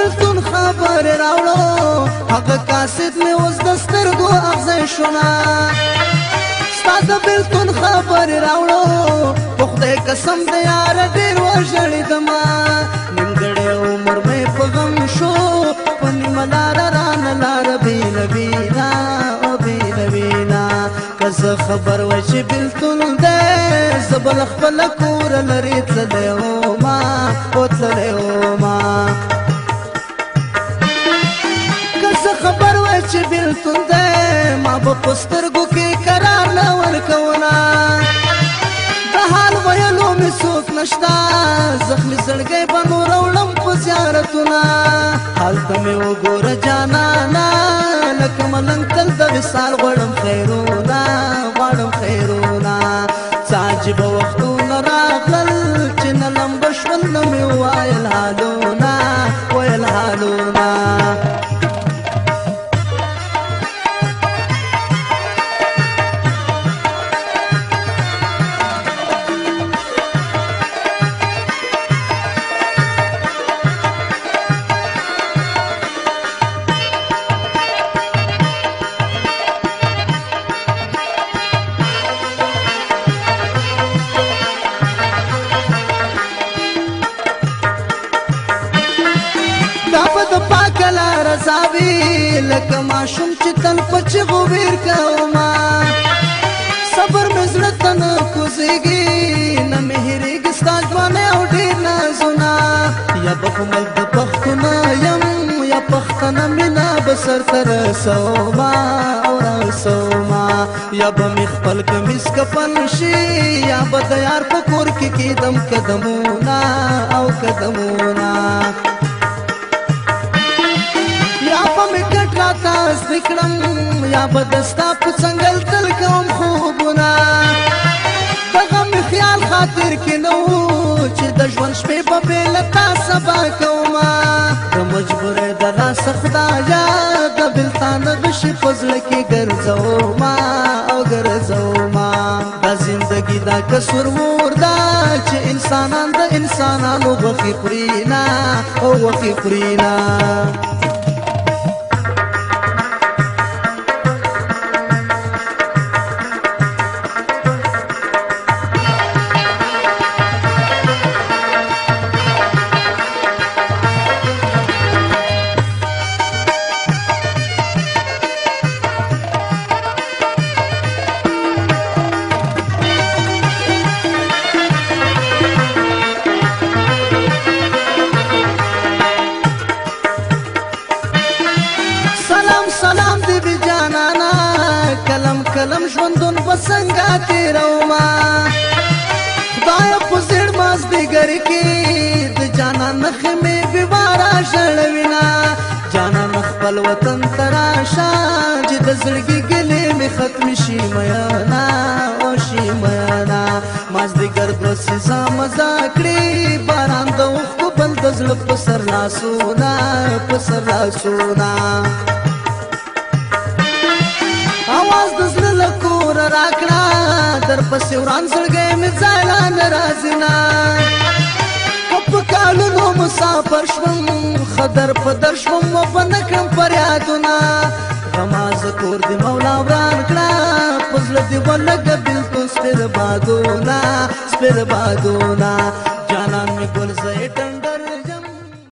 بلتون خبر راوړو هغه کاسد مې اوس د سترګو اغزی شونه ستا د بلتون خبر راوړو په خدای قسم د یاره ډېر وژړېدمه نیمګړی عمر مې په غم شو په نیمه لاره رانه لاره بېله بېله او بېله بېله که زه خبر وای چې بلتون دی زه به له خپله کوره لرې تللی ومه او تللی ومه که زه خبر وای چې بلتون دی ما به په سترګو کې قرار نه ورکوله د حال ویلو مې څوک نشته زخمي زړګی به نو راوړم په زیارتونه هلته مې وګوره جانانه لکه ملنګ تل د وصال غواړم خیرونه غواړم خیرونه څه عجیبه وختونه راغلل چې نه لمبه شول نه مې وویل حالونه ویل حالونه زاوی لکه ماشوم چې تل په چغو ویر کوما صبر مې زړه ته نه کوزېږي نه مې هېرېږي ستا ځوانۍ او ډېر نازونه یا به په ملک د پښتونه یم یا پښتنه مینه به سرته رسوما او رسوما یا به مې خپل کمیس کفن شي یا به د یار په کور کې کېدم قدمونه او قدمونه زده کړم یا به د ستا په څنګل تل کوم خوبونه د غم خیال خاطر کې نه و چې د ژوند شپې به بې له تا سبا کومه د مجبورۍ د لاسه خدایه د بېلتانه غشي په زړه کې ګرځومه او ګرځومه دا زندګي دا کسور ده چې انسانان د انسانانو غوښې خوري نه او غوښې خوري نه کلم ژوندون به څنګه تېرومه خدایه په زیړ مازدیګر کې د جانان نښې مې بېواره ژړوینه جانان خپل وطن ته راشه چې د زړګي ګلې مې ختمې شي میانه او شي میانه مازدیګر دوه څیزه مزه کړي باران د اوښکو بل د زړه په سر لاسونه په سر لاسونه आवाज د زړه له کوره راکړه در پسې وران زړګی مې ځای لا نه راځي نه که په کالونو مسافر شوم ښه در په در شوم وبه نه کړم فریادونه غما زه کور دې مولا وران کړه په زړه دې ولګه بېلتون سپېر بادونه سپېر بادونه جانان مې ګل زه یې ټنډ